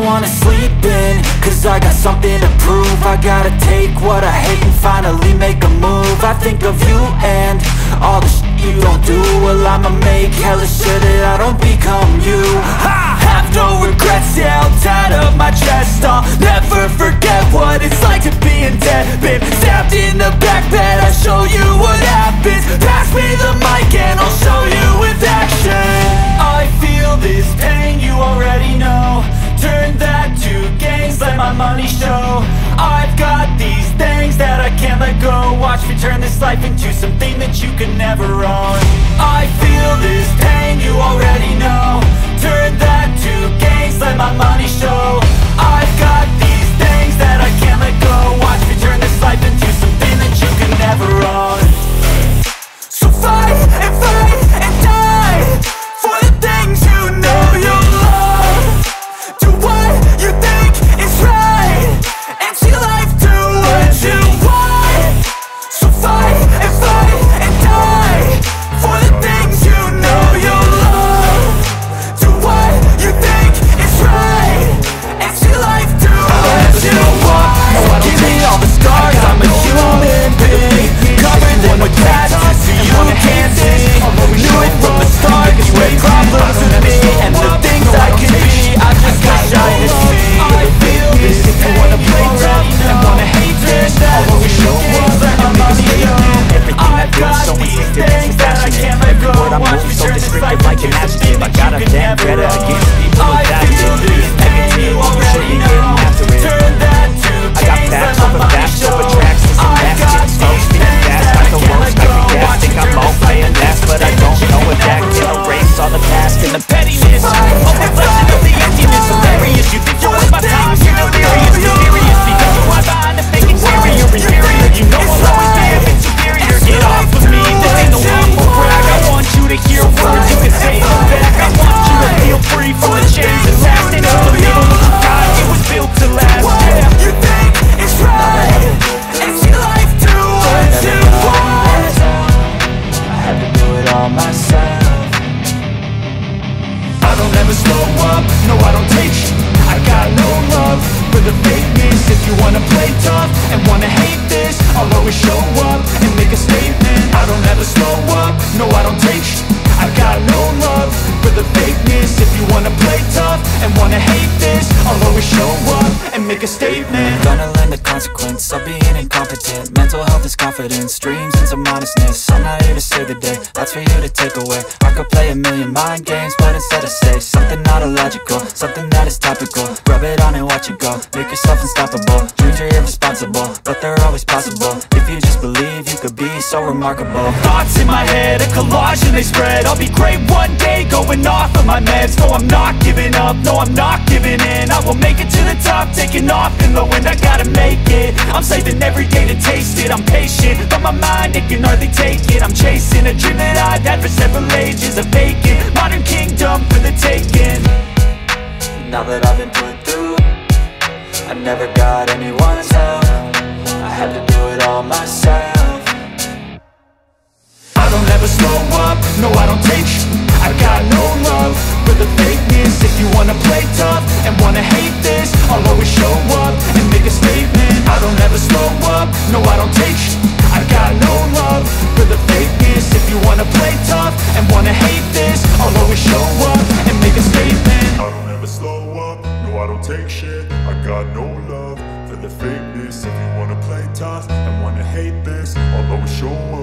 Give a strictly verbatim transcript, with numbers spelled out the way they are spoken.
wanna sleep in, cause I got something to prove. I gotta take what I hate and finally make a move. I think of you and all the shit you don't do. Well, I'ma make hella sure that I don't become you. I have no regrets, yeah, I'll tie up my chest. I'll never forget what it's like to be in debt. Been stabbed in the back bed, I'll show you what happens. Pass me the mic and I'll show you with action. I feel this pain, you already know. Turn that to gains, let my money show. I've got these things that I can't let go. Watch me turn this life into something that you can never own. I feel this pain, you already know. Turn that to gains, let my money show. I've got these things that I can't let go. Watch me turn this life into something that you can never own. So fight and fight and die for the things you know you love. Do what you think is right and see life do what you want. So fight and fight and die for the things you know you love. Do what you think is right and see life do what you want. Give me all the scars, I'm a human being. Cover them with tattoos so you can't see. Knew it from the start, you had problems with me and the things I can be. I just wish I had seen. I feel this, if you wanna play tough and wanna hate this, I'll always show up, let my money go. I've got these things that I can't let go. Watch me turn this life into something that you can never own. I feel these things, you already know. Turn that to gains, let my money show. I've got these things that I can't let go. Watch me turn this life into but I don't know if that can erase all the past and the pettiness. Oh, reflection of the emptiness, hilarious. You think you're worth my time, you're delirious. Mysterious, because you are behind the fake exterior. Inferior, you know I'll always be a bit superior. Get off of me, this ain't no humble brag. I want you to hear words, you can say them back. I want you to feel free from the chains attached. And it's the middle of the sky, it was built to last. What you think is right and see life do what you want. I had to do it all myself. I don't ever slow up, no I don't take shit. I got no love for the fakeness. If you wanna play tough and wanna hate this, I'll always show up and make a statement. I don't ever slow up, no I don't take shit. I got no love for the fakeness. If you wanna play tough and wanna hate this, I'll always show up and make a statement. Gonna learn the consequence of being incompetent. Mental health is confidence, dreams and some honestness. I'm not here to save the day, that's for you to take away. I could play a million mind games, but instead I say something not illogical, something that is topical. Rub it on and watch it go, make yourself unstoppable. Dreams are irresponsible, but they're always possible. If you just believe, you could be so remarkable. Thoughts in my head, a collage and they spread. I'll be great one day, going off of my meds. No, I'm not giving up, no, I'm not giving in. I will make it to the top, taking off in the wind. I gotta make it, I'm saving every day to taste it. I'm patient, but my mind, it can hardly take it. I'm chasing a dream that I've had for several ages. A vacant, modern kingdom for the taking. Now that I've been put through, I never got anyone's help. I had to do it all myself. I don't ever slow up, no I don't take shit. I got no love for the fakeness. If you wanna play tough and wanna hate this, I'll always show up and make a statement. I don't ever slow up, no I don't take shit. I got no love for the fakeness. If you wanna play tough and wanna hate this, I'll always show up and make a statement. I don't ever slow up, no I don't take shit. I got no love for the fakeness. If you wanna play tough and wanna hate this, I'll always show up